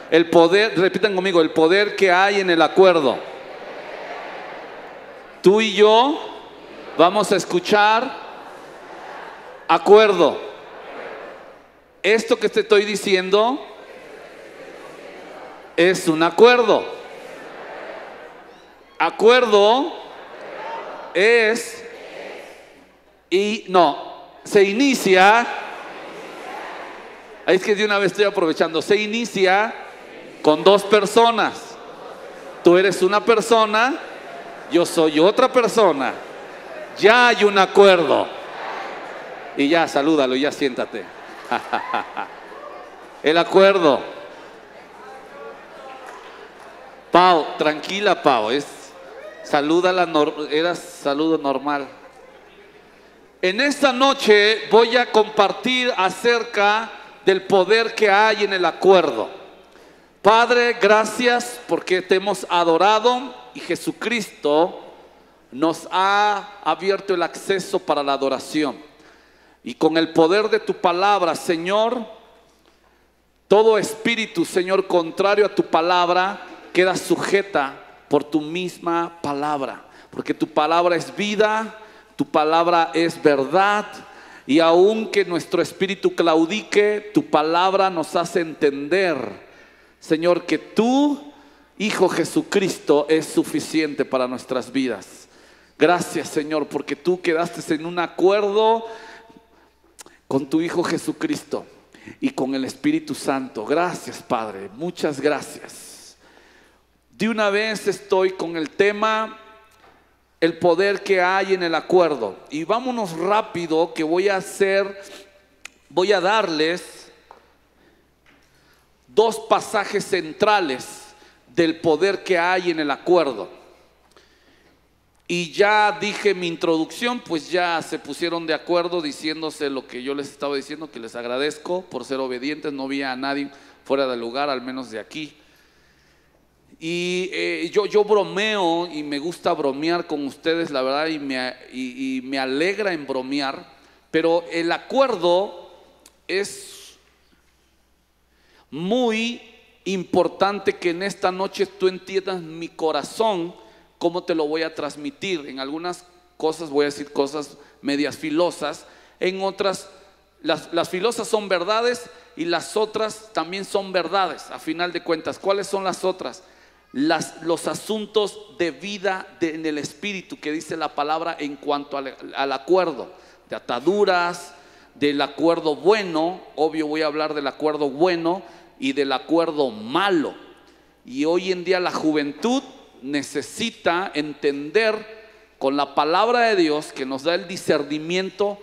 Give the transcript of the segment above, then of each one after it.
El poder, repitan conmigo, el poder que hay en el acuerdo. Tú y yo vamos a escuchar acuerdo. Esto que te estoy diciendo es un acuerdo. Acuerdo es se inicia. Es que de una vez estoy aprovechando. Se inicia con dos personas. Tú eres una persona, yo soy otra persona. Ya hay un acuerdo. Y ya, salúdalo, ya siéntate. El acuerdo. Pau, tranquila, Pau, salúdala, era saludo normal. En esta noche voy a compartir acerca del poder que hay en el acuerdo. Padre, gracias porque te hemos adorado y Jesucristo nos ha abierto el acceso para la adoración. Y con el poder de tu palabra, Señor, todo espíritu, Señor, contrario a tu palabra, queda sujeta por tu misma palabra. Porque tu palabra es vida, tu palabra es verdad. Y aunque nuestro espíritu claudique, tu palabra nos hace entender, Señor, que tú, Hijo Jesucristo, es suficiente para nuestras vidas. Gracias, Señor, porque tú quedaste en un acuerdo con tu Hijo Jesucristo y con el Espíritu Santo. Gracias, Padre, muchas gracias. De una vez estoy con el tema, el poder que hay en el acuerdo. Y vámonos rápido, que voy a darles dos pasajes centrales del poder que hay en el acuerdo. Y ya dije mi introducción, pues ya se pusieron de acuerdo diciéndose lo que yo les estaba diciendo, que les agradezco por ser obedientes. No vi a nadie fuera del lugar, al menos de aquí. Y yo bromeo y me gusta bromear con ustedes, la verdad, y me alegra en bromear. Pero el acuerdo es muy importante que en esta noche tú entiendas mi corazón, cómo te lo voy a transmitir. En algunas cosas voy a decir cosas medias filosas, en otras las filosas son verdades y las otras también son verdades. A final de cuentas, ¿cuáles son las otras? Los asuntos de vida en el espíritu que dice la palabra en cuanto al acuerdo, de ataduras, del acuerdo bueno. Obvio voy a hablar del acuerdo bueno y del acuerdo malo. Y hoy en día la juventud necesita entender con la palabra de Dios, que nos da el discernimiento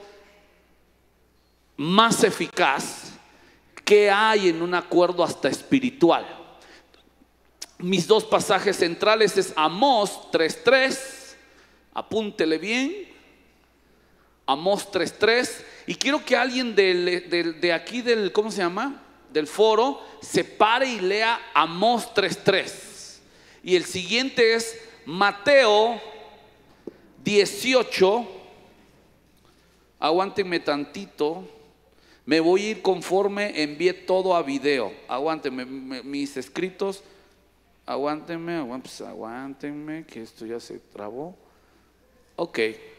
más eficaz, que hay en un acuerdo hasta espiritual. Mis dos pasajes centrales es Amós 3:3, apúntele bien, Amós 3:3, y quiero que alguien de aquí ¿cómo se llama? Del foro, se pare y lea Amós 3:3. Y el siguiente es Mateo 18, aguántenme tantito, me voy a ir conforme envié todo a video, aguántenme mis escritos. Aguántenme, que esto ya se trabó. Ok.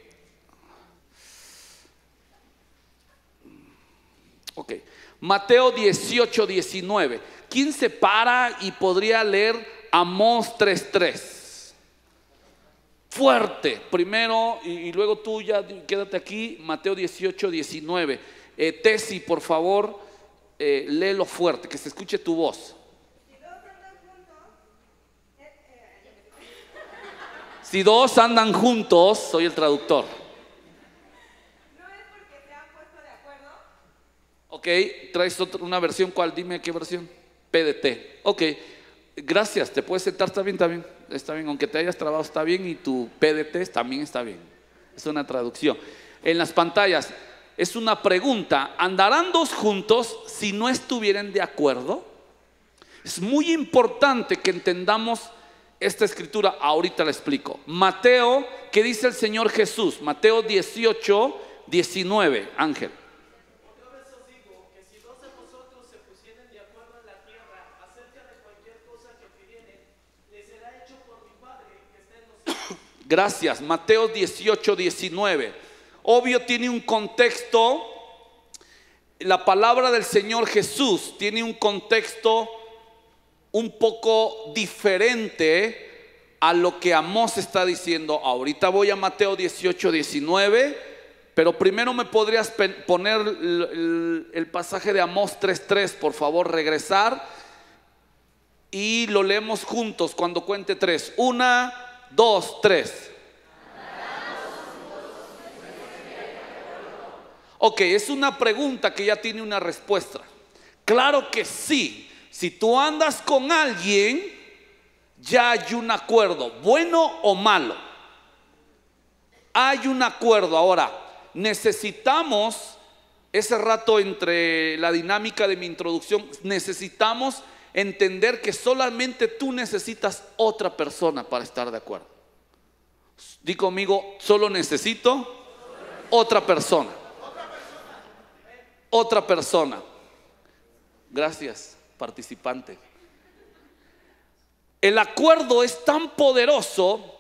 Mateo 18:19. ¿Quién se para y podría leer Amós 3:3? Fuerte. Primero y luego tú ya quédate aquí. Mateo 18:19. Tesi, por favor, léelo fuerte, que se escuche tu voz. Si dos andan juntos, soy el traductor. ¿No es porque se han puesto de acuerdo? Ok, traes una versión, ¿cuál? Dime qué versión. PDT. Ok, gracias, te puedes sentar, está bien, aunque te hayas trabado está bien, y tu PDT también está bien. Es una traducción. En las pantallas es una pregunta: ¿andarán dos juntos si no estuvieran de acuerdo? Es muy importante que entendamos esta escritura. Ahorita la explico. Mateo, ¿qué dice el Señor Jesús? Mateo 18:19, Ángel. Otra vez os digo que si dos de vosotros se pusieren de acuerdo en la tierra acerca de Gracias. Mateo 18, 19. Obvio tiene un contexto. La palabra del Señor Jesús tiene un contexto un poco diferente a lo que Amós está diciendo. Ahorita voy a Mateo 18, 19, pero primero me podrías poner el pasaje de Amós 3:3, por favor, regresar, y lo leemos juntos cuando cuente 3. 1, 2, 3. Ok, es una pregunta que ya tiene una respuesta. Claro que sí. Si tú andas con alguien, ya hay un acuerdo, bueno o malo. Hay un acuerdo. Ahora, necesitamos, ese rato entre la dinámica de mi introducción, necesitamos entender que solamente tú necesitas otra persona para estar de acuerdo. Di conmigo, solo necesito otra persona. Otra persona. Gracias, participante. El acuerdo es tan poderoso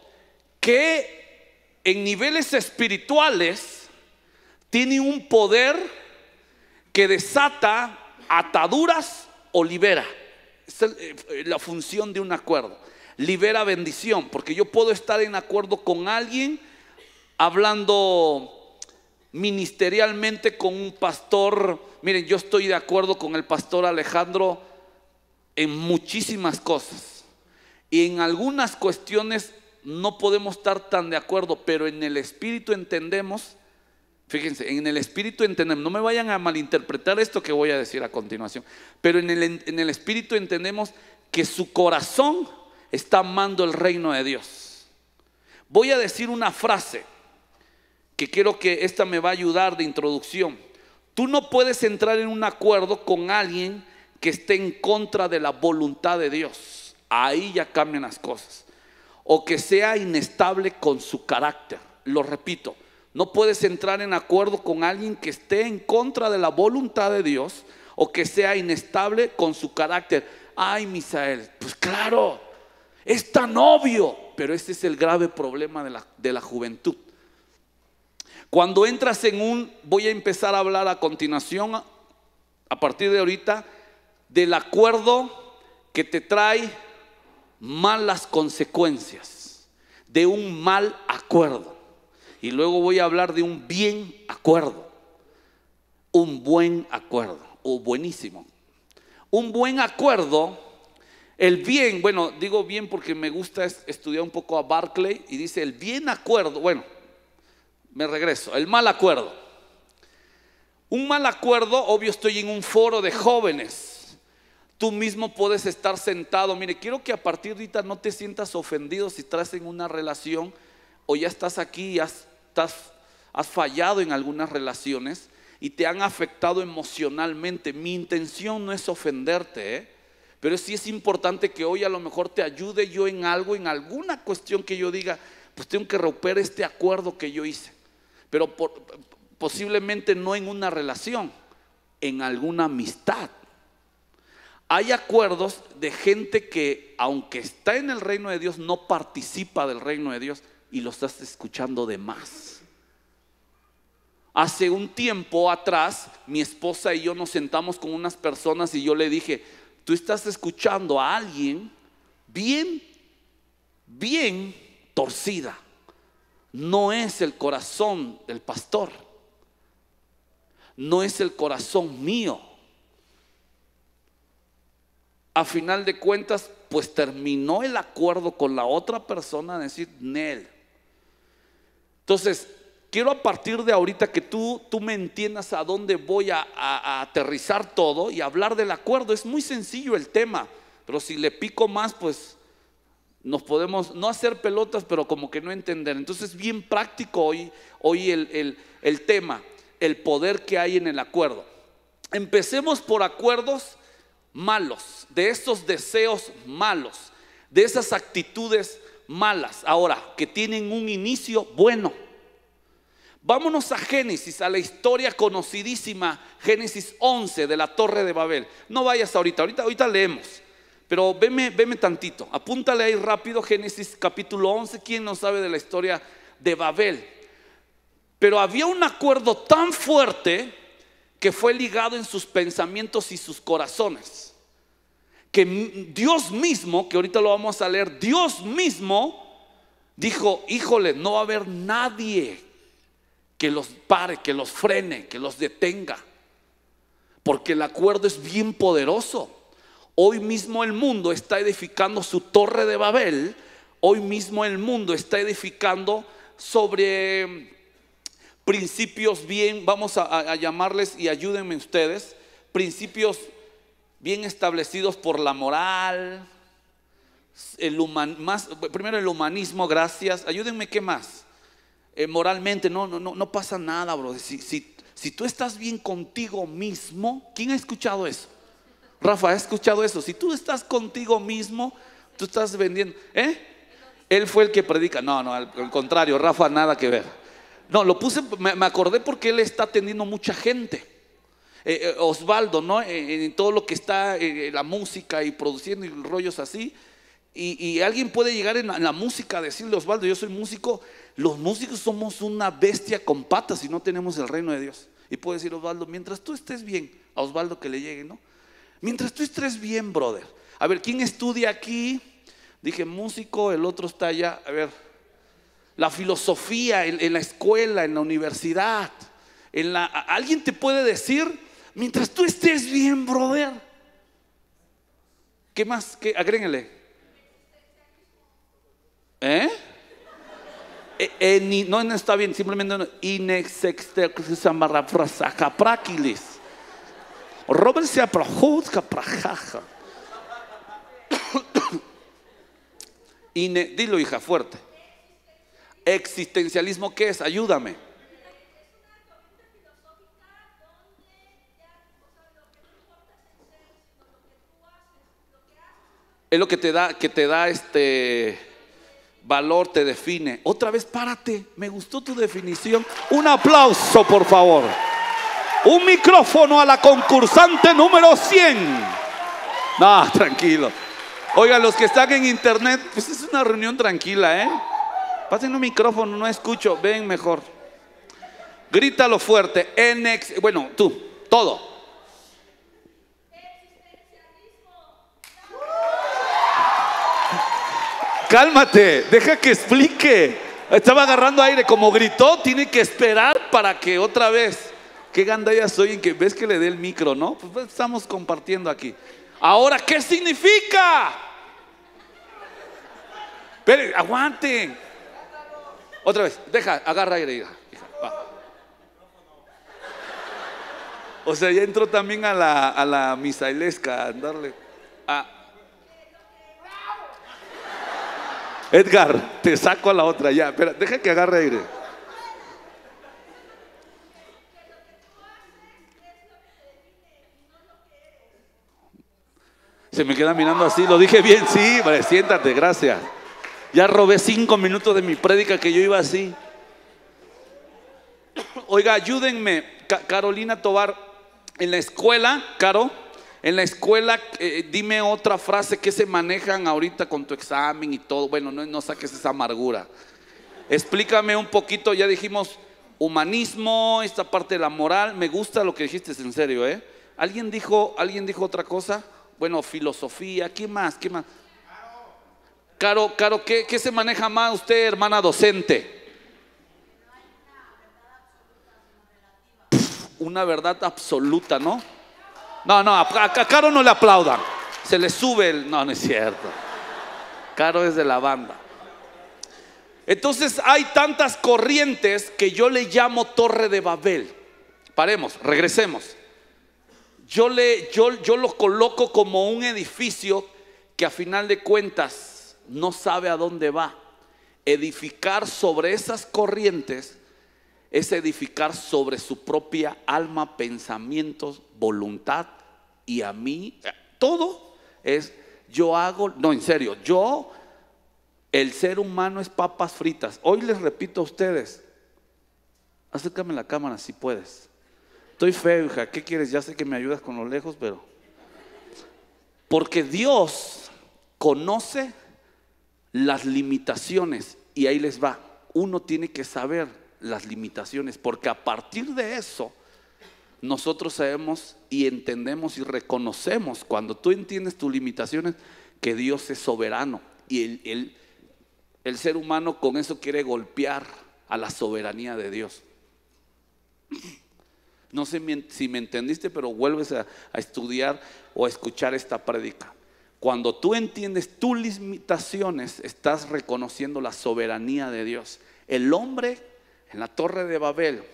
que en niveles espirituales tiene un poder que desata ataduras o libera. Esa es la función de un acuerdo. Libera bendición, porque yo puedo estar en acuerdo con alguien, hablando ministerialmente con un pastor. Miren, yo estoy de acuerdo con el pastor Alejandro en muchísimas cosas, y en algunas cuestiones no podemos estar tan de acuerdo, pero en el espíritu entendemos. Fíjense, en el espíritu entendemos, no me vayan a malinterpretar esto que voy a decir a continuación, pero en el espíritu entendemos que su corazón está amando el reino de Dios. Voy a decir una frase que quiero que esta me va a ayudar de introducción. Tú no puedes entrar en un acuerdo con alguien que esté en contra de la voluntad de Dios. Ahí ya cambian las cosas. O que sea inestable con su carácter. Lo repito, no puedes entrar en acuerdo con alguien que esté en contra de la voluntad de Dios, o que sea inestable con su carácter. Ay, Misael, pues claro, es tan obvio, pero este es el grave problema de la juventud. Cuando entras voy a empezar a hablar a continuación, a partir de ahorita, del acuerdo que te trae malas consecuencias, de un mal acuerdo. Y luego voy a hablar de un bien acuerdo, un buen acuerdo o buenísimo. Un buen acuerdo, el bien, bueno, digo bien porque me gusta estudiar un poco a Barclay, y dice el bien acuerdo, bueno, me regreso, el mal acuerdo. Un mal acuerdo, obvio, estoy en un foro de jóvenes. Tú mismo puedes estar sentado. Mire, quiero que a partir de ahorita no te sientas ofendido si estás en una relación o ya estás aquí y has fallado en algunas relaciones y te han afectado emocionalmente. Mi intención no es ofenderte, pero sí es importante que hoy a lo mejor te ayude yo en algo, en alguna cuestión que yo diga, pues tengo que romper este acuerdo que yo hice. Pero posiblemente no en una relación, en alguna amistad. Hay acuerdos de gente que, aunque está en el reino de Dios, no participa del reino de Dios y lo estás escuchando de más. Hace un tiempo atrás, mi esposa y yo nos sentamos con unas personas y yo le dije, tú estás escuchando a alguien bien torcida. No es el corazón del pastor, no es el corazón mío. A final de cuentas, pues terminó el acuerdo con la otra persona, decir, Nel. Entonces, quiero a partir de ahorita que tú me entiendas a dónde voy a aterrizar todo y hablar del acuerdo. Es muy sencillo el tema, pero si le pico más, pues nos podemos no hacer pelotas, pero como que no entender. Entonces, bien práctico hoy el tema, el poder que hay en el acuerdo. Empecemos por acuerdos malos, de esos deseos malos, de esas actitudes malas, ahora que tienen un inicio bueno. Vámonos a Génesis, a la historia conocidísima, Génesis 11 de la Torre de Babel. No vayas ahorita leemos. Pero veme tantito, apúntale ahí rápido Génesis capítulo 11. ¿Quién no sabe de la historia de Babel? Pero había un acuerdo tan fuerte que fue ligado en sus pensamientos y sus corazones, que Dios mismo, que ahorita lo vamos a leer, Dios mismo dijo: híjole, no va a haber nadie que los pare, que los frene, que los detenga, porque el acuerdo es bien poderoso. Hoy mismo el mundo está edificando su torre de Babel. Hoy mismo el mundo está edificando sobre principios bien, vamos a llamarles, y ayúdenme ustedes, principios bien establecidos por la moral, primero el humanismo, gracias. Ayúdenme, ¿qué más? Moralmente, no pasa nada, bro. Si tú estás bien contigo mismo, ¿quién ha escuchado eso? Rafa, ¿ha escuchado eso? Si tú estás contigo mismo, tú estás vendiendo. Él fue el que predica. No, al contrario, Rafa, nada que ver. No, lo puse, me acordé porque él está atendiendo mucha gente. Osvaldo, ¿no? En todo lo que está la música y produciendo y rollos así. Y alguien puede llegar en la música a decirle: Osvaldo, yo soy músico. Los músicos somos una bestia con patas si no tenemos el reino de Dios. Y puede decir Osvaldo: mientras tú estés bien, a Osvaldo que le llegue, ¿no? Mientras tú estés bien, brother. A ver, ¿quién estudia aquí? Dije músico, el otro está allá. A ver, la filosofía en la escuela, en la universidad, alguien te puede decir: mientras tú estés bien, brother. ¿Qué más? Agréguenle. No está bien, simplemente no. Robert se aprojuzca prajaja. Dilo, hija, fuerte. Existencialismo, ¿qué es? Ayúdame. Es lo que te da valor, te define. Otra vez, párate, me gustó tu definición. Un aplauso, por favor. Un micrófono a la concursante número 100. No, tranquilo. Oigan, los que están en internet, pues es una reunión tranquila, Pasen un micrófono, no escucho, ven mejor. Grítalo fuerte. Bueno, tú, todo. Cálmate, deja que explique. Estaba agarrando aire, como gritó, tiene que esperar para que otra vez. Qué gandalla soy en que ves que le dé el micro, ¿no? Pues estamos compartiendo aquí. Ahora, ¿qué significa? Esperen, aguanten. Otra vez, agarra aire, hija, va. O sea, ya entró también a la misailesca a darle. Edgar, te saco a la otra ya. Espera, deja que agarre aire. Se me queda mirando así, lo dije bien, sí, vale, siéntate, gracias. Ya robé 5 minutos de mi prédica que yo iba así. Oiga, ayúdenme, Carolina Tobar, en la escuela, Caro, en la escuela, dime otra frase que se manejan ahorita con tu examen y todo. Bueno, no saques esa amargura. Explícame un poquito, ya dijimos humanismo, esta parte de la moral. Me gusta lo que dijiste, en serio, ¿Alguien dijo otra cosa? Bueno, filosofía, ¿qué más? Caro, ¿qué se maneja más usted, hermana docente? Una verdad absoluta, ¿no? No, a Caro no le aplaudan. Se le sube no es cierto. Caro es de la banda. Entonces hay tantas corrientes que yo le llamo Torre de Babel. Paremos, regresemos. Yo lo coloco como un edificio que a final de cuentas no sabe a dónde va. Edificar sobre esas corrientes es edificar sobre su propia alma, pensamientos, voluntad. Y a mí todo es en serio, el ser humano es papas fritas. Hoy les repito a ustedes, acércame la cámara si puedes. Estoy feo, hija, ¿qué quieres? Ya sé que me ayudas con lo lejos, pero porque Dios conoce las limitaciones, y ahí les va. Uno tiene que saber las limitaciones, porque a partir de eso nosotros sabemos y entendemos y reconocemos, cuando tú entiendes tus limitaciones, que Dios es soberano, y el ser humano con eso quiere golpear a la soberanía de Dios. No sé si me entendiste, pero vuelves a estudiar o a escuchar esta prédica. Cuando tú entiendes tus limitaciones, estás reconociendo la soberanía de Dios. El hombre en la Torre de Babel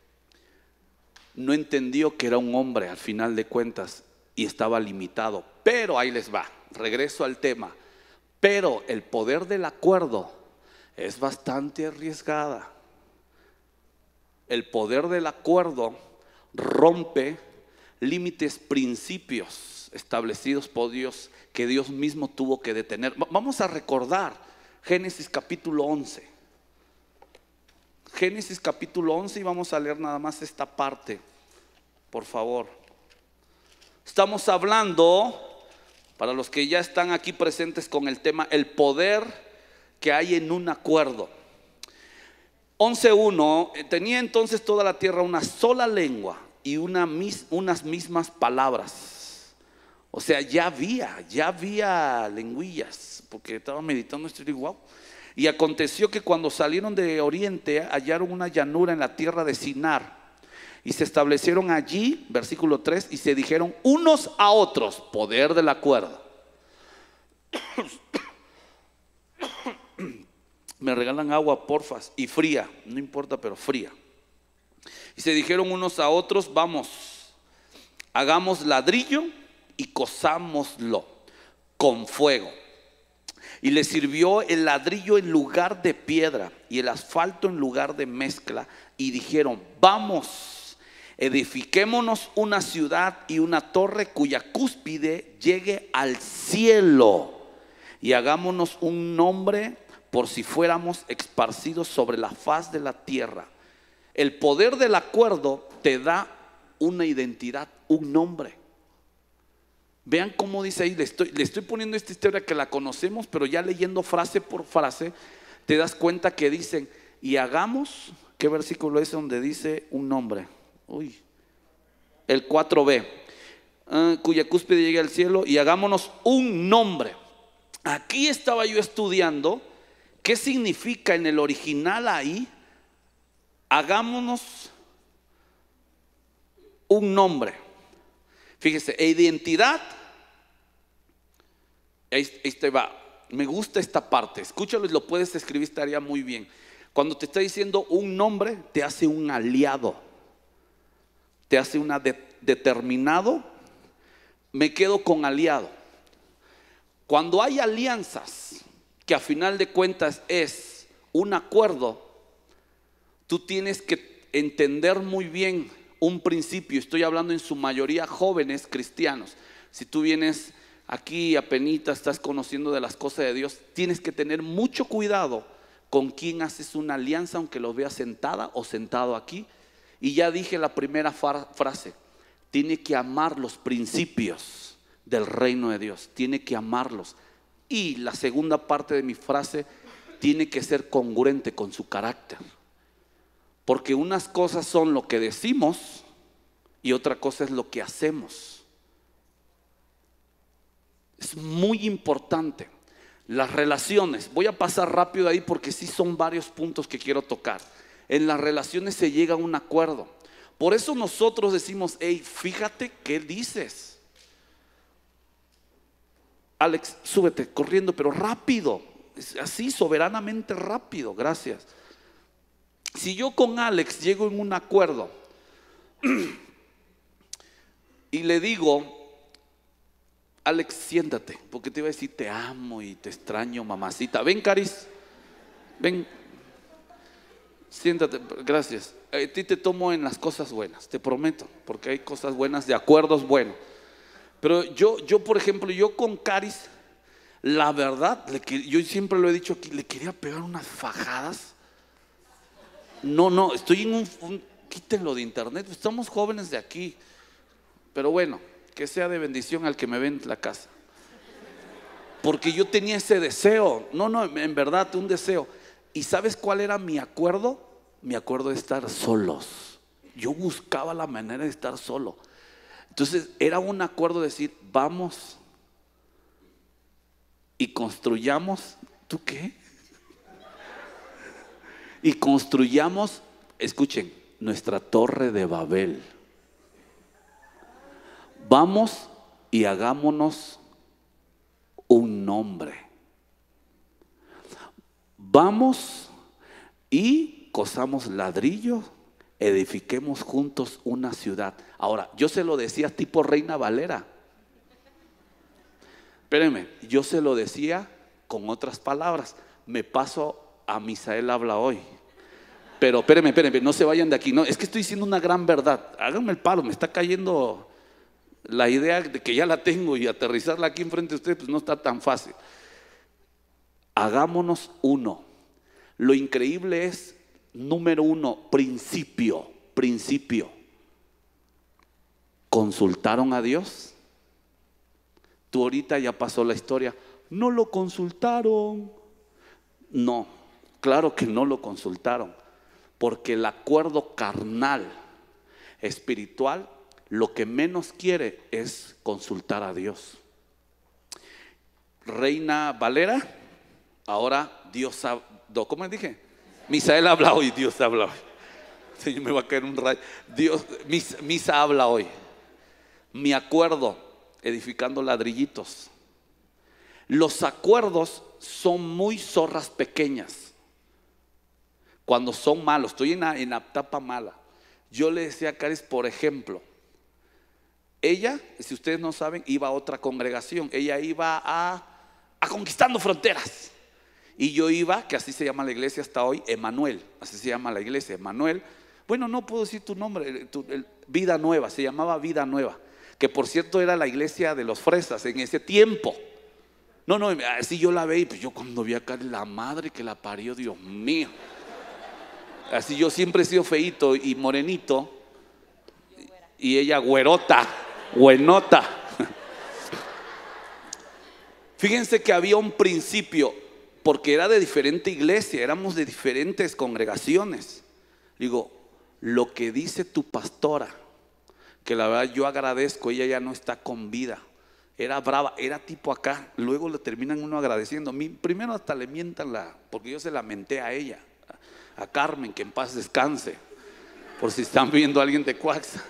no entendió que era un hombre al final de cuentas y estaba limitado. Pero ahí les va, regreso al tema. Pero el poder del acuerdo es bastante arriesgada. El poder del acuerdo rompe límites, principios establecidos por Dios, que Dios mismo tuvo que detener. Vamos a recordar Génesis capítulo 11. Génesis capítulo 11, y vamos a leer nada más esta parte, por favor. Estamos hablando, para los que ya están aquí presentes con el tema, el poder que hay en un acuerdo. 11:1, tenía entonces toda la tierra una sola lengua y unas mismas palabras. O sea, ya había lengüillas, porque estaba meditando esto y digo, wow. Y aconteció que cuando salieron de oriente hallaron una llanura en la tierra de Sinar, y se establecieron allí, versículo 3, y se dijeron unos a otros, poder del acuerdo. Me regalan agua, porfas, y fría, no importa, pero fría. Y se dijeron unos a otros, vamos, hagamos ladrillo y cozámoslo con fuego. Y les sirvió el ladrillo en lugar de piedra y el asfalto en lugar de mezcla. Y dijeron, vamos, edifiquémonos una ciudad y una torre cuya cúspide llegue al cielo. Y hagámonos un nombre por si fuéramos esparcidos sobre la faz de la tierra. El poder del acuerdo te da una identidad, un nombre. Vean cómo dice ahí, le estoy poniendo esta historia que la conocemos, pero ya leyendo frase por frase, te das cuenta que dicen, y hagamos, ¿qué versículo es donde dice un nombre? El 4b, cuya cúspide llegue al cielo, y hagámonos un nombre. Aquí estaba yo estudiando qué significa en el original ahí, hagámonos un nombre. Fíjese, identidad, ahí va, me gusta esta parte, escúchalo y lo puedes escribir, estaría muy bien. Cuando te está diciendo un nombre, te hace un aliado, te hace una determinado, me quedo con aliado. Cuando hay alianzas, que a final de cuentas es un acuerdo, tú tienes que entender muy bien un principio. Estoy hablando en su mayoría jóvenes cristianos. Si tú vienes aquí apenitas, estás conociendo de las cosas de Dios, tienes que tener mucho cuidado con quién haces una alianza, aunque lo veas sentada o sentado aquí. Y ya dije la primera frase, tiene que amar los principios del reino de Dios, tiene que amarlos. Y la segunda parte de mi frase, tiene que ser congruente con su carácter. Porque unas cosas son lo que decimos y otra cosa es lo que hacemos. Es muy importante. Las relaciones, voy a pasar rápido ahí porque sí son varios puntos que quiero tocar. En las relaciones se llega a un acuerdo. Por eso nosotros decimos, hey, fíjate qué dices. Alex, súbete corriendo, pero rápido, así soberanamente rápido, gracias. Si yo con Alex llego en un acuerdo y le digo, Alex, siéntate, porque te iba a decir te amo y te extraño, mamacita. Ven, Caris, ven, siéntate, gracias. A ti te tomo en las cosas buenas, te prometo, porque hay cosas buenas, de acuerdos buenos. Pero yo por ejemplo, yo con Caris, la verdad, yo siempre lo he dicho aquí, le quería pegar unas fajadas. No, estoy en quítenlo de internet, estamos jóvenes de aquí. Pero bueno, que sea de bendición al que me ve en la casa. porque yo tenía ese deseo. No, en verdad, un deseo. ¿Y sabes cuál era mi acuerdo? Mi acuerdo de estar solos. Yo buscaba la manera de estar solo. Entonces era un acuerdo de decir, vamos y construyamos. ¿Tú qué? Y construyamos, escuchen, nuestra torre de Babel. Vamos y hagámonos un nombre. Vamos y cosamos ladrillos, edifiquemos juntos una ciudad. Ahora, yo se lo decía tipo Reina Valera. Espérenme, yo se lo decía con otras palabras. Me paso a Misael Habla Hoy. Pero espérenme, no se vayan de aquí. No, es que estoy diciendo una gran verdad. Háganme el paro, me está cayendo la idea de que ya la tengo y aterrizarla aquí enfrente de ustedes pues no está tan fácil. Hagámonos uno. Lo increíble es, número uno, principio. ¿Consultaron a Dios? Tú ahorita ya pasó la historia. No lo consultaron. No, claro que no lo consultaron. Porque el acuerdo carnal, espiritual, lo que menos quiere es consultar a Dios. Reina Valera, ahora Dios habla. ¿Cómo dije? Misael Habla Hoy, Dios Habla Hoy. Señor, me va a caer un rayo. Dios, Misa Habla Hoy. Mi acuerdo, edificando ladrillitos. Los acuerdos son muy zorras pequeñas. Cuando son malos, estoy en la etapa mala. Yo le decía a Caris, por ejemplo, ella, si ustedes no saben, iba a otra congregación. Ella iba a Conquistando Fronteras. Y yo iba, que así se llama la iglesia hasta hoy, Emanuel. Así se llama la iglesia, Emanuel. Bueno, no puedo decir tu nombre, Vida Nueva, se llamaba Vida Nueva. Que por cierto era la iglesia de los fresas en ese tiempo. No, así yo la veía y pues yo cuando vi acá la madre que la parió, Dios mío. Así yo siempre he sido feíto y morenito y ella güerota, buenota. Fíjense que había un principio, porque era de diferente iglesia, éramos de diferentes congregaciones. Digo, lo que dice tu pastora, que la verdad yo agradezco, ella ya no está con vida. Era brava, era tipo acá, luego le terminan uno agradeciendo. Primero hasta le mientan porque yo se la menté a ella, a Carmen, que en paz descanse, por si están viendo a alguien de Coaxa.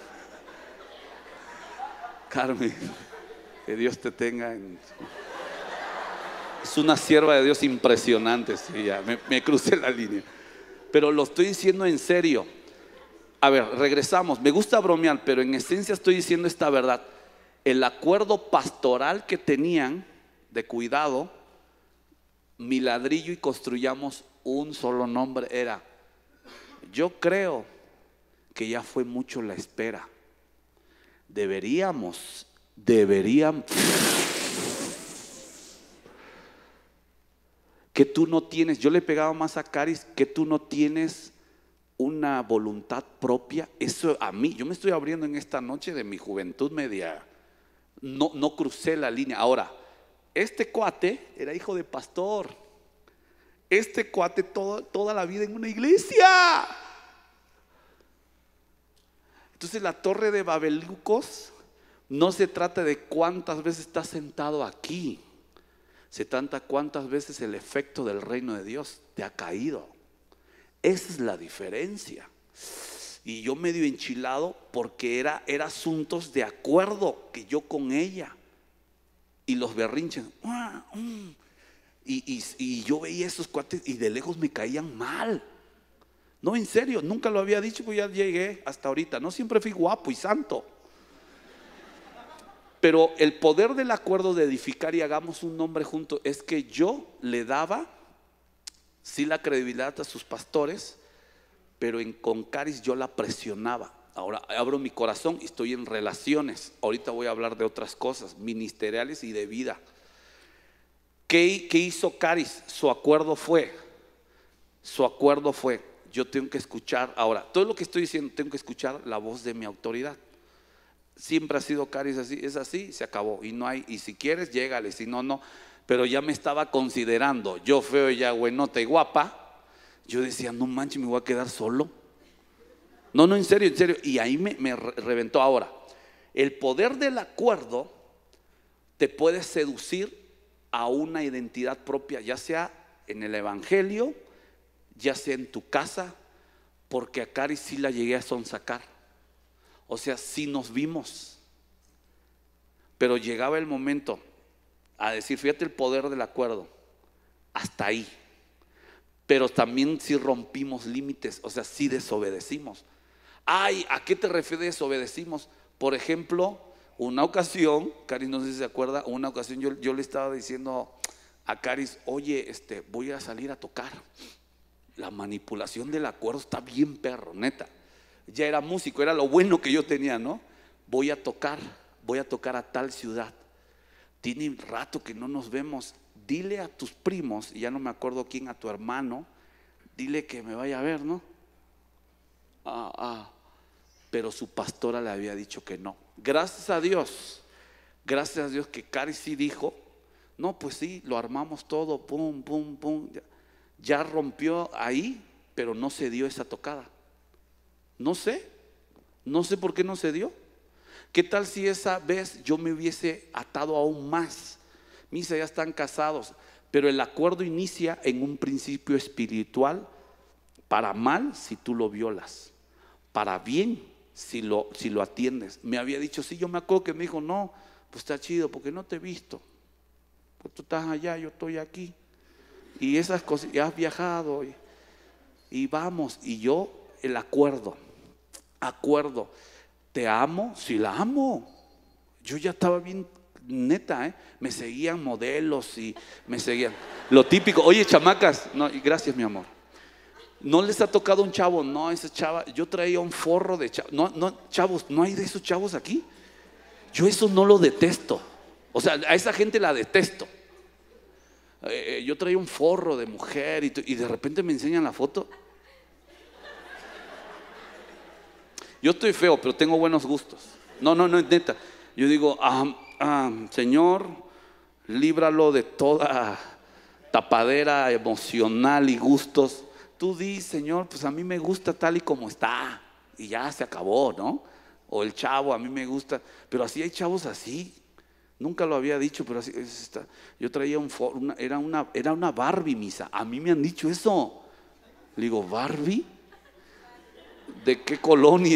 Carmen, que Dios te tenga es una sierva de Dios impresionante, sí, ya me crucé la línea. Pero lo estoy diciendo en serio. A ver, regresamos. Me gusta bromear, pero en esencia estoy diciendo esta verdad. El acuerdo pastoral que tenían de cuidado, mi ladrillo y construyamos un solo nombre, era: yo creo que ya fue mucho la espera. Deberíamos que tú no tienes, yo le pegaba más a Caris, que tú no tienes una voluntad propia. Eso a mí, yo me estoy abriendo en esta noche de mi juventud media. No crucé la línea. Ahora, este cuate era hijo de pastor. Este cuate toda la vida en una iglesia. Entonces la torre de Babelucos no se trata de cuántas veces estás sentado aquí. Se trata cuántas veces el efecto del reino de Dios te ha caído. Esa es la diferencia. Y yo medio enchilado porque era asuntos de acuerdo que yo con ella. Y los berrinches. Y yo veía esos cuates y de lejos me caían mal. No, en serio, nunca lo había dicho, pues ya llegué hasta ahorita. No siempre fui guapo y santo. Pero el poder del acuerdo de edificar y hagamos un nombre juntos es que yo le daba sí la credibilidad a sus pastores, pero con Caris yo la presionaba. Ahora abro mi corazón y estoy en relaciones. Ahorita voy a hablar de otras cosas ministeriales y de vida. ¿Qué hizo Caris? Su acuerdo fue, yo tengo que escuchar. Ahora, todo lo que estoy diciendo, tengo que escuchar la voz de mi autoridad. Siempre ha sido Caris así, es así, se acabó. Y no hay, y si quieres, llégale, si no, no. pero ya me estaba considerando yo feo, ella buenota y guapa. Yo decía, no manches, me voy a quedar solo. No, en serio, en serio. Y ahí me reventó. Ahora, el poder del acuerdo te puede seducir a una identidad propia, ya sea en el evangelio, ya sea en tu casa, porque a Cari sí la llegué a sonsacar. O sea, sí nos vimos, pero llegaba el momento a decir, fíjate el poder del acuerdo, hasta ahí. Pero también sí rompimos límites, o sea, sí desobedecimos. Ay, ¿a qué te refieres desobedecimos? Por ejemplo, una ocasión, Cari no sé si se acuerda, una ocasión yo le estaba diciendo a Caris, oye, voy a salir a tocar. La manipulación del acuerdo está bien perro, neta. Ya era músico, era lo bueno que yo tenía, ¿no? Voy a tocar a tal ciudad. Tiene rato que no nos vemos. Dile a tus primos, y ya no me acuerdo quién, a tu hermano, dile que me vaya a ver, ¿no? Pero su pastora le había dicho que no. Gracias a Dios que Cari sí dijo, no, pues sí, lo armamos todo, pum, pum, pum. Ya rompió ahí, pero no se dio esa tocada. No sé por qué no se dio. ¿Qué tal si esa vez yo me hubiese atado aún más? Mis ya están casados, pero el acuerdo inicia en un principio espiritual, para mal si tú lo violas, para bien si lo atiendes. Me había dicho, sí, yo me acuerdo que me dijo, no, pues está chido, porque no te he visto. Pues tú estás allá, yo estoy aquí. Y esas cosas, ya has viajado y vamos, y yo el acuerdo, te amo, sí la amo. Yo ya estaba bien neta, me seguían modelos y me seguían, lo típico, oye chamacas, no, y gracias mi amor. ¿No les ha tocado un chavo? No, esa chava, yo traía un forro de chavos. No, chavos, ¿no hay de esos chavos aquí? Yo eso no lo detesto. O sea, a esa gente la detesto. Yo traía un forro de mujer y de repente me enseñan la foto. Yo estoy feo, pero tengo buenos gustos. No, es neta. Yo digo, Señor, líbralo de toda tapadera emocional y gustos. Tú di, Señor, pues a mí me gusta tal y como está. Y ya se acabó, ¿no? O el chavo, a mí me gusta. Pero así hay chavos así. Nunca lo había dicho, pero así está. Yo traía era una Barbie, misa. A mí me han dicho eso. Le digo, ¿Barbie? ¿De qué colonia?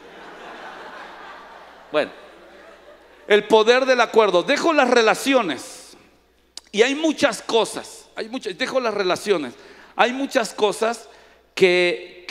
Bueno, el poder del acuerdo. Dejo las relaciones. Y hay muchas cosas. Dejo las relaciones. Hay muchas cosas que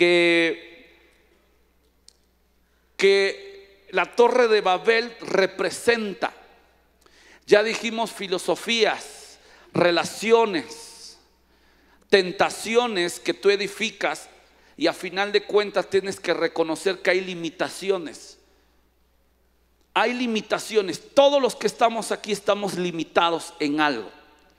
la Torre de Babel representa. Ya dijimos filosofías, relaciones, tentaciones que tú edificas, y a final de cuentas tienes que reconocer que hay limitaciones. Hay limitaciones. Todos los que estamos aquí estamos limitados en algo.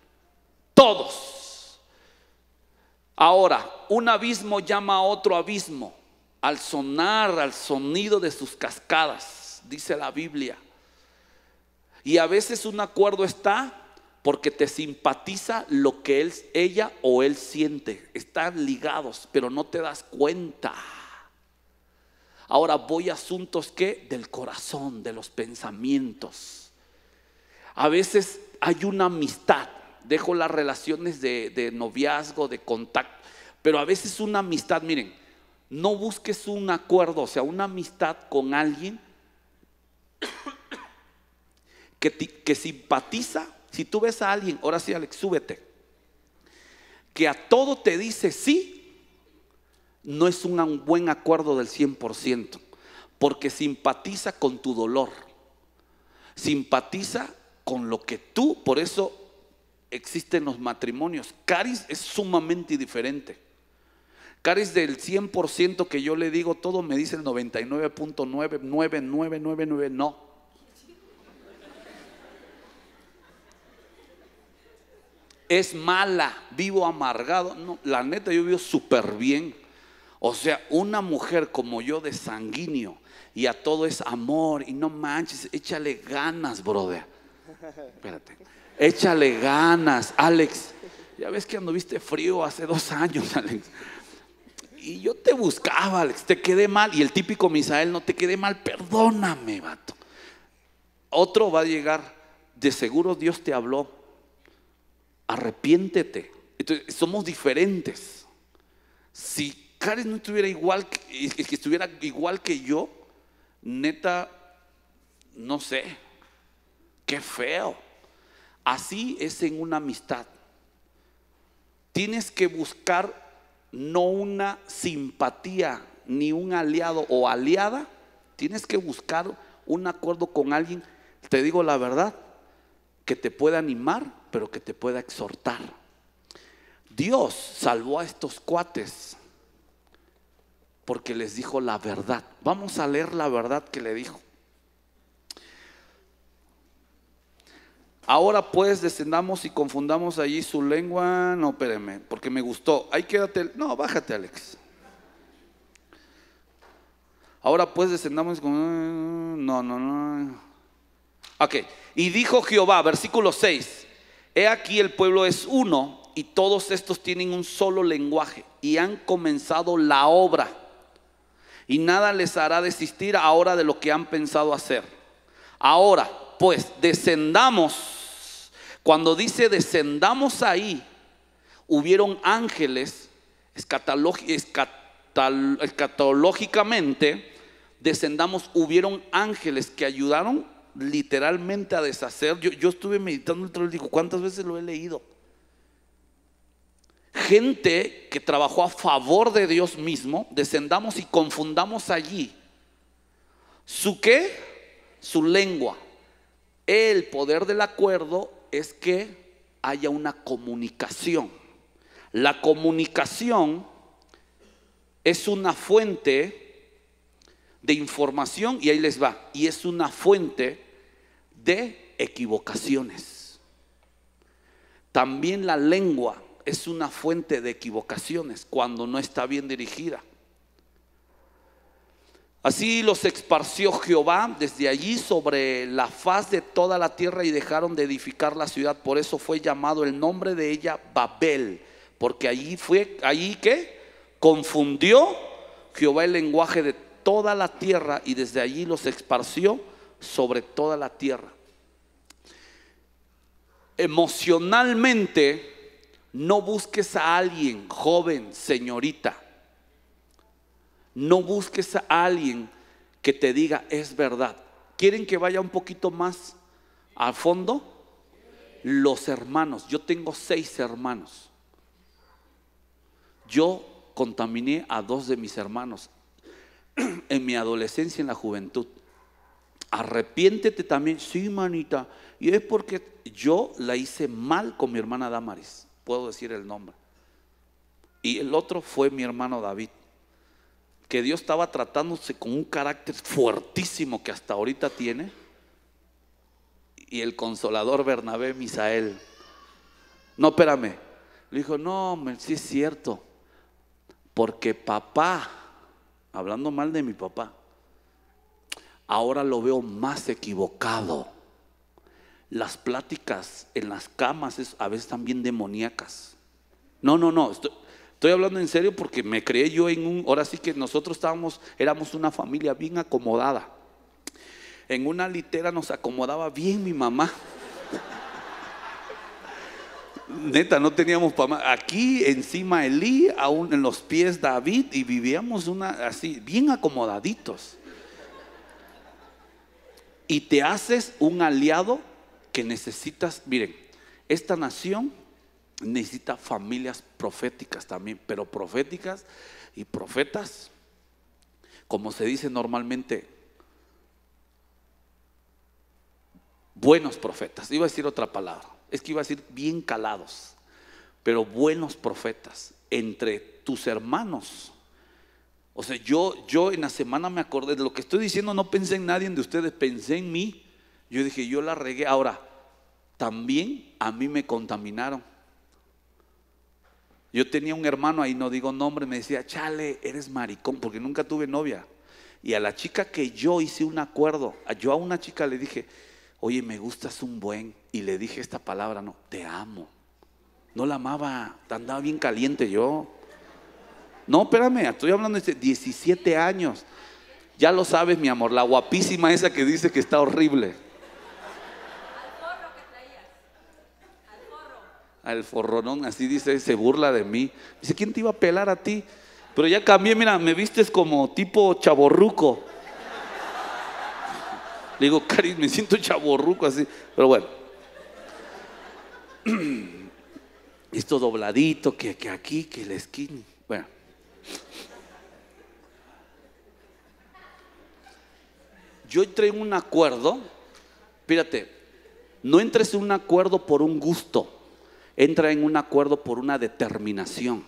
Todos. Ahora, un abismo llama a otro abismo al sonar, al sonido de sus cascadas, dice la Biblia. Y a veces un acuerdo está porque te simpatiza lo que ella o él siente. Están ligados, pero no te das cuenta. Ahora voy a asuntos del corazón, de los pensamientos. A veces hay una amistad. Dejo las relaciones de noviazgo, de contacto, pero a veces una amistad, miren, no busques un acuerdo, o sea, una amistad con alguien que simpatiza. Si tú ves a alguien, ahora sí, Alex, súbete, que a todo te dice sí, no es un buen acuerdo del 100%, porque simpatiza con tu dolor, simpatiza con lo que tú, por eso existen los matrimonios. Caris es sumamente diferente. Caris del 100% que yo le digo todo, me dice el 99.99999, no. Es mala, vivo amargado. No, la neta, yo vivo súper bien. O sea, una mujer como yo de sanguíneo y a todo es amor y no manches, échale ganas, brother. Espérate. Échale ganas, Alex. Ya ves que anduviste frío hace 2 años, Alex. Y yo te buscaba, Alex, te quedé mal. Y el típico Misael, no te quedé mal, perdóname, vato. Otro va a llegar, de seguro Dios te habló, arrepiéntete. Entonces, somos diferentes. Si Karen no estuviera igual, que estuviera igual que yo, neta, no sé, qué feo. Así es en una amistad. Tienes que buscar no una simpatía ni un aliado o aliada. Tienes que buscar un acuerdo con alguien, te digo la verdad, que te pueda animar, pero que te pueda exhortar. Dios salvó a estos cuates porque les dijo la verdad. Vamos a leer la verdad que le dijo. Ahora pues descendamos y confundamos allí su lengua. No, espérame, porque me gustó. Ahí quédate. No, bájate, Alex. Ahora pues descendamos con... No. Ok. Y dijo Jehová, versículo 6. He aquí el pueblo es uno y todos estos tienen un solo lenguaje y han comenzado la obra. Y nada les hará desistir ahora de lo que han pensado hacer. Ahora pues descendamos. Cuando dice descendamos ahí, hubieron ángeles, escatológicamente, descendamos, hubieron ángeles que ayudaron literalmente a deshacer. Yo estuve meditando el trono y digo, ¿cuántas veces lo he leído? Gente que trabajó a favor de Dios mismo, descendamos y confundamos allí. ¿Su qué? Su lengua. El poder del acuerdo es que haya una comunicación. La comunicación es una fuente de información, y ahí les va, y es una fuente de equivocaciones. También la lengua es una fuente de equivocaciones cuando no está bien dirigida. Así los esparció Jehová desde allí sobre la faz de toda la tierra y dejaron de edificar la ciudad. Por eso fue llamado el nombre de ella Babel, porque allí ¿qué? Confundió Jehová el lenguaje de toda la tierra y desde allí los esparció sobre toda la tierra. Emocionalmente no busques a alguien, joven, señorita. No busques a alguien que te diga es verdad. ¿Quieren que vaya un poquito más a fondo? Los hermanos. Yo tengo 6 hermanos. Yo contaminé a 2 de mis hermanos en mi adolescencia, en la juventud. Arrepiéntete también. Sí, manita. Y es porque yo la hice mal con mi hermana Damaris. Puedo decir el nombre. Y el otro fue mi hermano David, que Dios estaba tratándose con un carácter fuertísimo que hasta ahorita tiene. Y el consolador Bernabé Misael, no, espérame, le dijo, no, sí es cierto, porque papá, hablando mal de mi papá, ahora lo veo más equivocado. Las pláticas en las camas a veces están bien demoníacas. No, estoy hablando en serio porque me creé yo ahora sí que nosotros éramos una familia bien acomodada. En una litera nos acomodaba bien mi mamá. Neta, no teníamos para más. Aquí encima Elí, aún en los pies David, y vivíamos así, bien acomodaditos. Y te haces un aliado que necesitas. Miren, esta nación necesita familias proféticas también, pero proféticas y profetas, como se dice normalmente, buenos profetas. Iba a decir otra palabra, es que iba a decir bien calados, pero buenos profetas entre tus hermanos. O sea, yo en la semana me acordé de lo que estoy diciendo, no pensé en nadie de ustedes, pensé en mí. Yo dije, yo la regué. Ahora, también a mí me contaminaron. Yo tenía un hermano, ahí no digo nombre, me decía, chale, eres maricón, porque nunca tuve novia. Y a la chica que yo hice un acuerdo, yo a una chica le dije, oye, me gustas un buen. y le dije esta palabra, no, te amo. No la amaba, andaba bien caliente yo. No, espérame, estoy hablando de 17 años. Ya lo sabes, mi amor, la guapísima esa que dice que está horrible. Al forronón, así dice, se burla de mí. Dice, ¿quién te iba a pelar a ti? Pero ya cambié, mira, me vistes como tipo chavorruco. Le digo, Cari, me siento chavorruco así. Pero bueno. Esto dobladito, que aquí, que la esquina. Bueno. Yo entré en un acuerdo. Fíjate, no entres en un acuerdo por un gusto. Entra en un acuerdo por una determinación.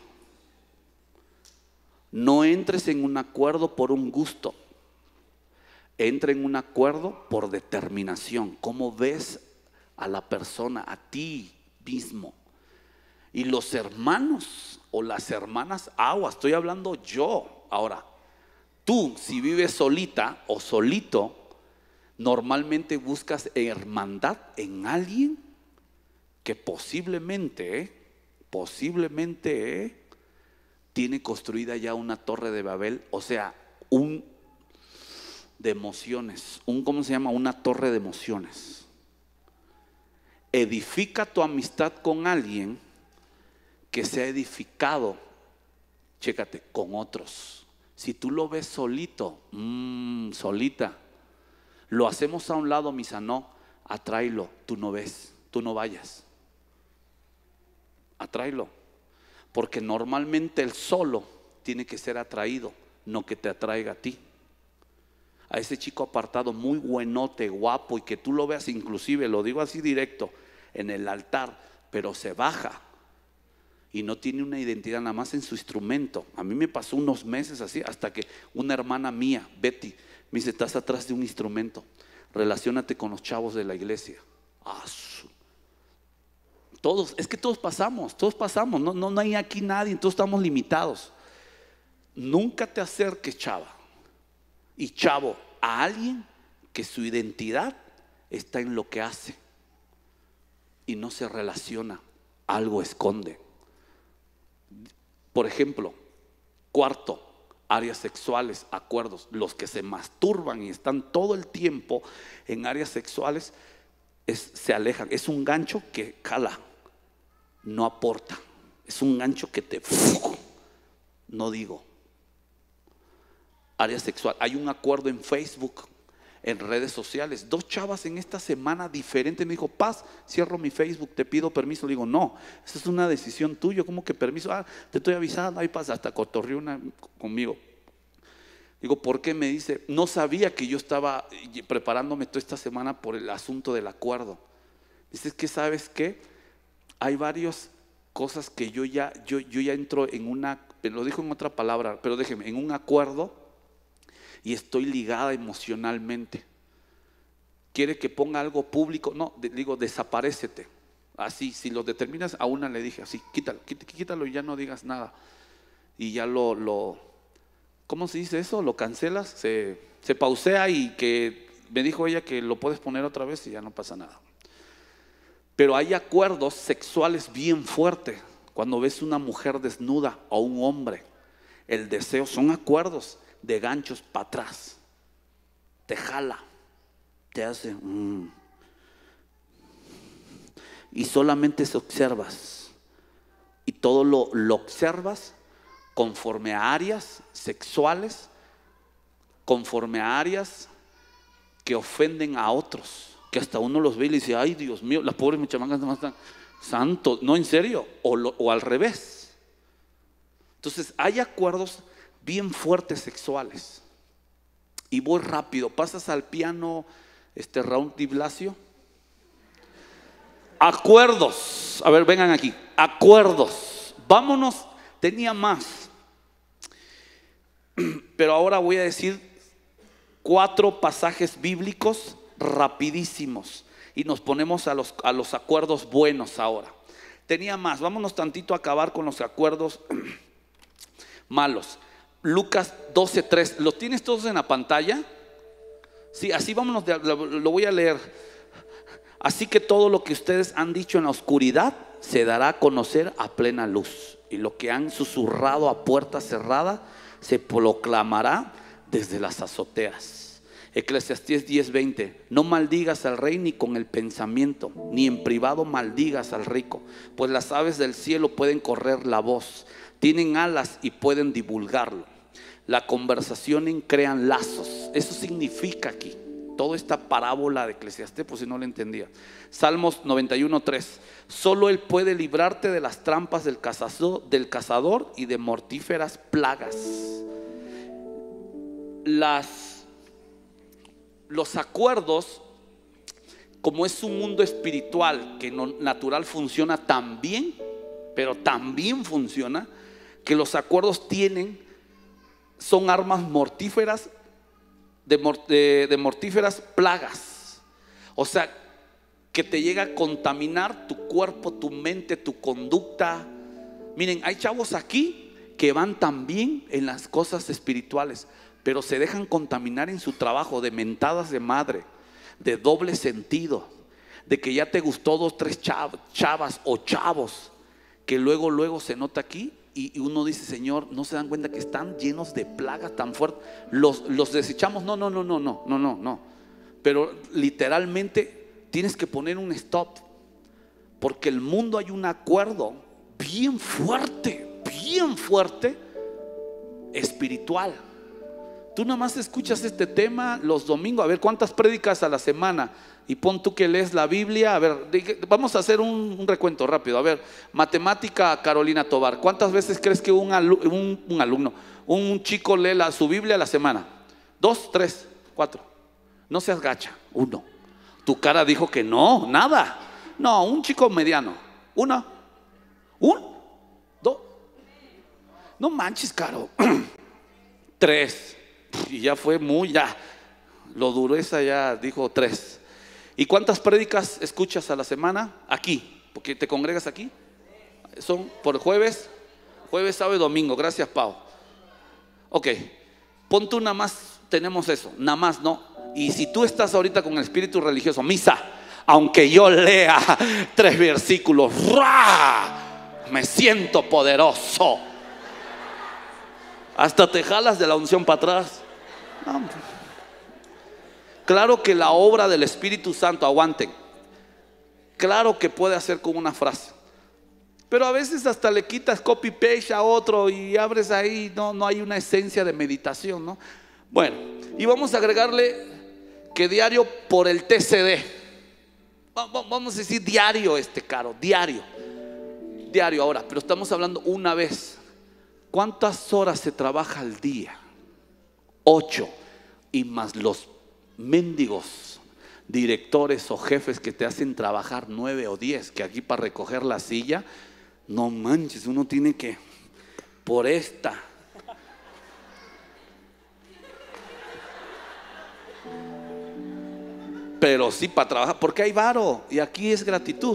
No entres en un acuerdo por un gusto. Entra en un acuerdo por determinación. ¿Cómo ves a la persona, a ti mismo? Y los hermanos o las hermanas, agua, estoy hablando yo. Ahora, tú si vives solita o solito, normalmente buscas hermandad en alguien que posiblemente tiene construida ya una torre de Babel, o sea, de emociones, ¿cómo se llama? Una torre de emociones. Edifica tu amistad con alguien que se ha edificado, chécate, con otros. Si tú lo ves solito, solita, lo hacemos a un lado, misa, no, atráelo, tú no ves, tú no vayas. Atráelo, porque normalmente el solo tiene que ser atraído, no que te atraiga a ti. A ese chico apartado, muy buenote, guapo, y que tú lo veas, inclusive, lo digo así directo, en el altar, pero se baja y no tiene una identidad nada más en su instrumento. A mí me pasó unos meses así, hasta que una hermana mía, Betty, me dice, estás atrás de un instrumento, relaciónate con los chavos de la iglesia. Todos, es que todos pasamos, no hay aquí nadie, todos estamos limitados. Nunca te acerques, chava y chavo, a alguien que su identidad está en lo que hace y no se relaciona, algo esconde. Por ejemplo, cuarto, áreas sexuales, acuerdos. Los que se masturban y están todo el tiempo en áreas sexuales se alejan. Es un gancho que jala, no aporta. Es un gancho que te... No digo. Área sexual. Hay un acuerdo en Facebook, en redes sociales. 2 chavas en esta semana diferente me dijo, Paz, cierro mi Facebook, te pido permiso. Le digo, no, esa es una decisión tuya. ¿Cómo que permiso? Te estoy avisando, ahí pasa. Hasta cotorrió una conmigo. Digo, ¿por qué? Me dice, no sabía que yo estaba preparándome toda esta semana por el asunto del acuerdo. Dice, que ¿sabes qué? Hay varias cosas que yo ya entro en una, lo dijo en otra palabra, pero déjeme, en un acuerdo y estoy ligada emocionalmente. ¿Quiere que ponga algo público? No, digo, desaparécete. Así, si lo determinas, a una le dije así, quítalo y ya no digas nada. Y ya ¿cómo se dice eso? Lo cancelas, se pausea y que me dijo ella que lo puedes poner otra vez y ya no pasa nada. Pero hay acuerdos sexuales bien fuertes. Cuando ves una mujer desnuda o un hombre, el deseo, son acuerdos de ganchos para atrás. Te jala, te hace y solamente se observas. Y todo lo observas conforme a áreas sexuales, conforme a áreas que ofenden a otros, que hasta uno los ve y le dice, ay Dios mío, las pobres muchachas no están santos, no, en serio, o al revés. Entonces hay acuerdos bien fuertes sexuales. Y voy rápido, pasas al piano, Raúl Di Blasio. Acuerdos, a ver, vengan aquí, acuerdos, vámonos, tenía más, pero ahora voy a decir 4 pasajes bíblicos rapidísimos y nos ponemos a los acuerdos buenos ahora. Tenía más, vámonos tantito a acabar con los acuerdos malos. Lucas 12:3, ¿los tienes todos en la pantalla? Sí, así vámonos, lo voy a leer. Así que todo lo que ustedes han dicho en la oscuridad se dará a conocer a plena luz, y lo que han susurrado a puerta cerrada se proclamará desde las azoteas. Eclesiastés 10:20. No maldigas al rey ni con el pensamiento, ni en privado maldigas al rico, pues las aves del cielo pueden correr la voz, tienen alas y pueden divulgarlo. La conversación crean lazos. Eso significa aquí toda esta parábola de Eclesiastés, por si no lo entendía. Salmos 91:3. Solo Él puede librarte de las trampas del cazador y de mortíferas plagas. Los acuerdos, como es un mundo espiritual que no natural funciona tan bien, pero también funciona que los acuerdos son armas mortíferas de mortíferas plagas. O sea, que te llega a contaminar tu cuerpo, tu mente, tu conducta. Miren, hay chavos aquí que van tan bien en las cosas espirituales, pero se dejan contaminar en su trabajo de mentadas de madre, de doble sentido, de que ya te gustó 2, 3 chavas o chavos, que luego se nota aquí. Y uno dice, Señor, ¿no se dan cuenta que están llenos de plagas tan fuertes? Los desechamos, no. Pero literalmente tienes que poner un stop, porque el mundo hay un acuerdo bien fuerte espiritual. Tú nada más escuchas este tema los domingos. A ver, ¿cuántas prédicas a la semana? Y pon tú que lees la Biblia. A ver, vamos a hacer un recuento rápido. A ver, matemática, Carolina Tobar. ¿Cuántas veces crees que un chico lee su Biblia a la semana? 2, 3, 4. No seas gacha. 1. Tu cara dijo que no, nada. No, un chico mediano. 1, 2. No manches, Caro. 3. Y ya fue lo dureza ya dijo 3. ¿Y cuántas prédicas escuchas a la semana? Aquí, porque te congregas aquí. Son por jueves, sábado y domingo. Gracias, Pau. Ok, pon tú nada más, tenemos eso, nada más, ¿no? Y si tú estás ahorita con el espíritu religioso, misa, aunque yo lea 3 versículos, ¡ra!, me siento poderoso. Hasta te jalas de la unción para atrás. No. Claro que la obra del Espíritu Santo, aguanten, claro que puede hacer con una frase, pero a veces hasta le quitas copy paste a otro y abres ahí, no hay una esencia de meditación, ¿no? Bueno, y vamos a agregarle que diario por el TCD. Vamos a decir diario, Caro, diario ahora, pero estamos hablando una vez. ¿Cuántas horas se trabaja al día? 8, y más los mendigos directores o jefes que te hacen trabajar 9 o 10, que aquí para recoger la silla, no manches, uno tiene que por esta. Pero sí para trabajar, porque hay varo y aquí es gratitud.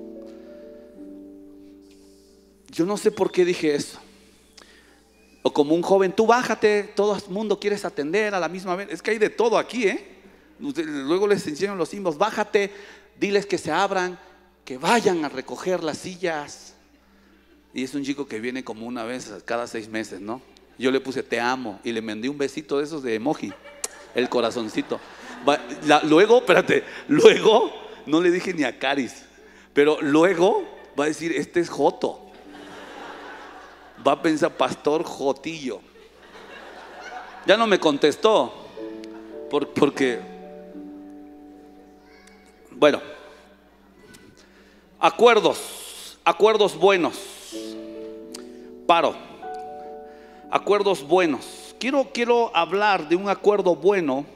Yo no sé por qué dije eso. O como un joven, tú bájate, todo el mundo quieres atender a la misma vez. Es que hay de todo aquí, Luego les enseñan los símbolos. Bájate, diles que se abran, que vayan a recoger las sillas. Y es un chico que viene como una vez cada 6 meses, ¿no? Yo le puse te amo y le mandé un besito de esos de emoji, el corazoncito. Luego no le dije ni a Caris, pero luego va a decir, este es Joto. Va a pensar, pastor Jotillo. Ya no me contestó porque, bueno, acuerdos buenos. Acuerdos buenos. Quiero hablar de un acuerdo bueno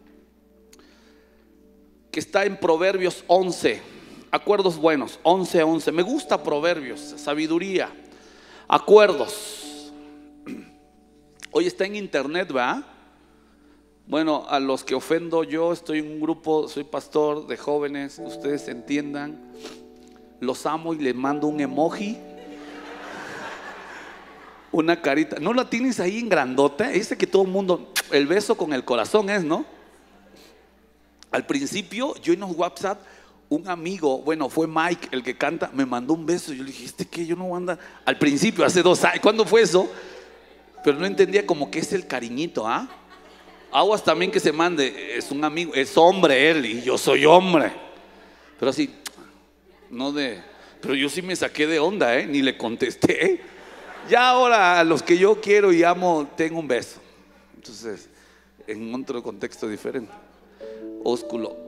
que está en Proverbios 11. Acuerdos buenos, 11:11. Me gusta Proverbios, sabiduría. Acuerdos. Hoy está en internet, ¿verdad? Bueno, a los que ofendo yo, estoy en un grupo, soy pastor de jóvenes, ustedes entiendan, los amo y les mando un emoji, una carita. ¿No la tienes ahí en grandota? Ese que todo el mundo, el beso con el corazón es, ¿no? Al principio yo en los WhatsApp, un amigo, bueno, fue Mike el que canta, me mandó un beso. Yo le dije, ¿este qué? Yo no voy a andar. Al principio, hace 2 años, ¿cuándo fue eso? Pero no entendía como que es el cariñito, ¿ah? Aguas también que se mande, es un amigo, es hombre él y yo soy hombre. Pero así, no de... Pero yo sí me saqué de onda, ni le contesté. Ya ahora a los que yo quiero y amo, tengo un beso. Entonces, en otro contexto diferente. Ósculo.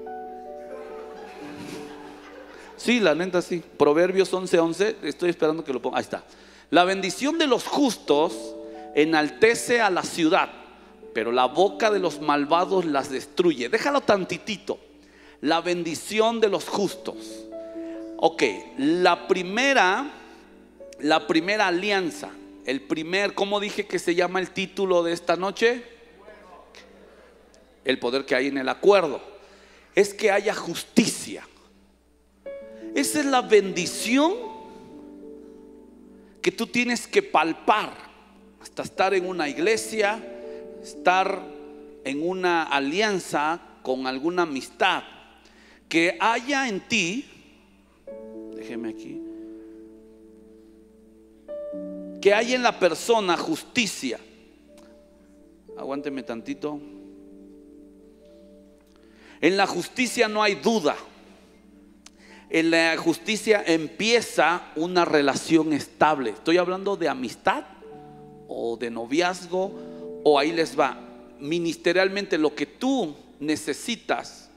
Sí, la neta sí. Proverbios 11:11, estoy esperando que lo ponga. Ahí está. La bendición de los justos enaltece a la ciudad, pero la boca de los malvados las destruye. Déjalo tantitito. La bendición de los justos. Ok, la primera alianza, ¿cómo dije que se llama el título de esta noche? El poder que hay en el acuerdo. Es que haya justicia. Esa es la bendición que tú tienes que palpar. Hasta estar en una iglesia, estar en una alianza con alguna amistad. Que haya en ti, déjeme aquí, que haya en la persona justicia. Aguánteme tantito. En la justicia no hay duda. En la justicia empieza una relación estable. Estoy hablando de amistad o de noviazgo, o ahí les va. Ministerialmente lo que tú necesitas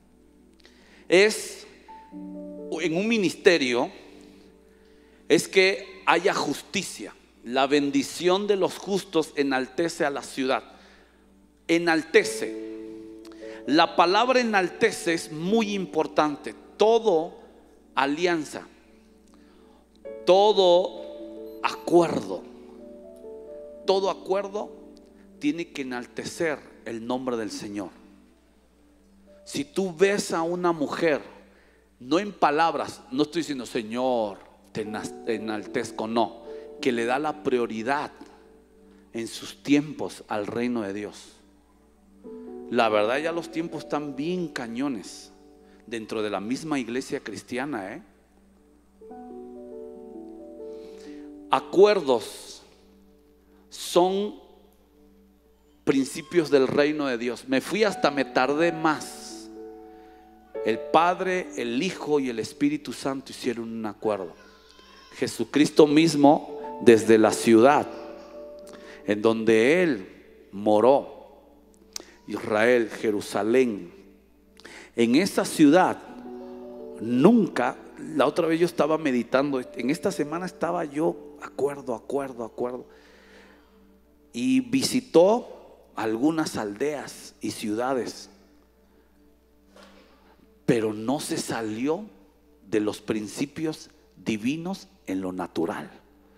es, en un ministerio, es que haya justicia. La bendición de los justos enaltece a la ciudad. Enaltece. La palabra enaltece es muy importante. Todo alianza, todo acuerdo tiene que enaltecer el nombre del Señor. Si tú ves a una mujer, no en palabras, no estoy diciendo Señor, te enaltezco, no, que le da la prioridad en sus tiempos al reino de Dios. La verdad, ya los tiempos están bien cañones dentro de la misma iglesia cristiana. Acuerdos son principios del reino de Dios. Me tardé más. El Padre, el Hijo y el Espíritu Santo hicieron un acuerdo. Jesucristo mismo, desde la ciudad en donde Él moró, Israel, Jerusalén, en esa ciudad, nunca, la otra vez yo estaba meditando, en esta semana estaba yo, acuerdo, y visitó algunas aldeas y ciudades, pero no se salió de los principios divinos en lo natural.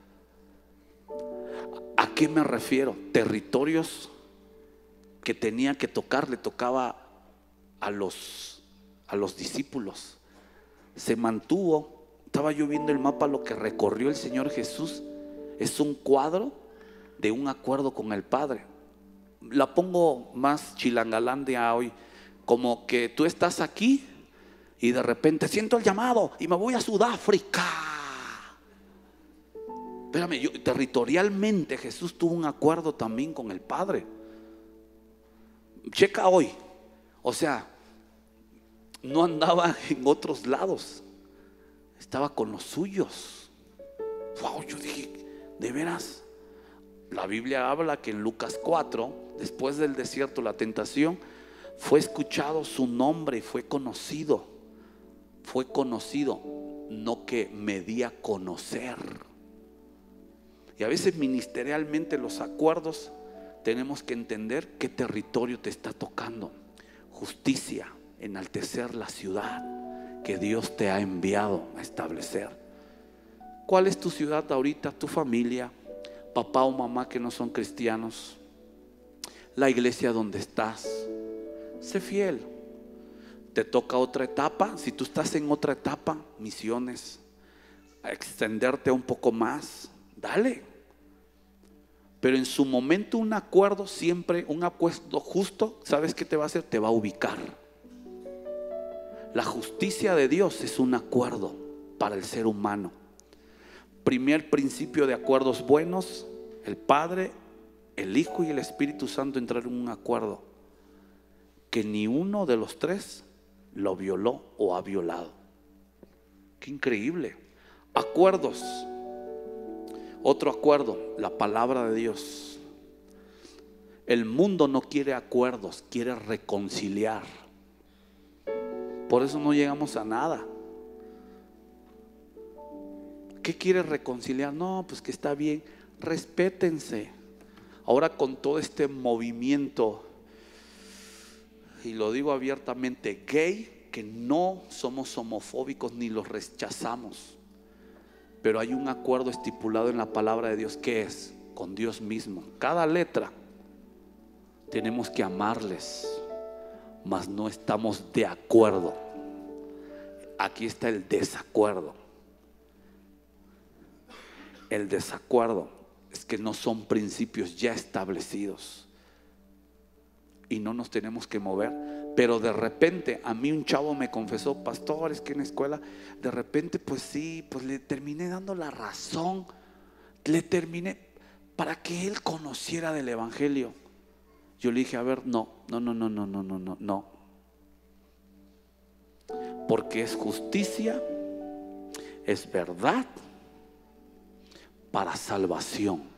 ¿A qué me refiero? Territorios que tenía que tocar, le tocaba a los discípulos. Se mantuvo. Estaba yo viendo el mapa, lo que recorrió el Señor Jesús es un cuadro de un acuerdo con el Padre. La pongo más chilangalán de hoy, como que tú estás aquí y de repente siento el llamado y me voy a Sudáfrica. Espérame, territorialmente Jesús tuvo un acuerdo también con el Padre. Checa hoy, o sea, no andaba en otros lados, estaba con los suyos. Wow, yo dije, de veras. La Biblia habla que en Lucas 4, después del desierto, la tentación, fue escuchado su nombre y fue conocido. Fue conocido, no que me di a conocer. Y a veces ministerialmente los acuerdos tenemos que entender qué territorio te está tocando. Justicia, enaltecer la ciudad que Dios te ha enviado a establecer. ¿Cuál es tu ciudad ahorita? Tu familia, papá o mamá que no son cristianos, la iglesia donde estás. Sé fiel. Te toca otra etapa. Si tú estás en otra etapa, misiones, a extenderte un poco más, dale. Pero en su momento un acuerdo, siempre un acuerdo justo, ¿sabes qué te va a hacer? Te va a ubicar. La justicia de Dios es un acuerdo para el ser humano. Primer principio de acuerdos buenos: el Padre, el Hijo y el Espíritu Santo entraron en un acuerdo que ni uno de los tres lo violó o ha violado. Qué increíble. Acuerdos. Otro acuerdo, la palabra de Dios. El mundo no quiere acuerdos, quiere reconciliar. Por eso no llegamos a nada. ¿Qué quiere reconciliar? No, pues que está bien. Respétense. Ahora con todo este movimiento, y lo digo abiertamente, gay, que no somos homofóbicos ni los rechazamos, pero hay un acuerdo estipulado en la palabra de Dios. ¿Qué es? Con Dios mismo. Cada letra tenemos que amarles, mas no estamos de acuerdo. Aquí está el desacuerdo. El desacuerdo es que no son principios ya establecidos y no nos tenemos que mover. Pero de repente a mí un chavo me confesó: pastor, es que en la escuela de repente pues sí, pues le terminé dando la razón, le terminé para que él conociera del evangelio. Yo le dije: a ver, no, porque es justicia, es verdad para salvación.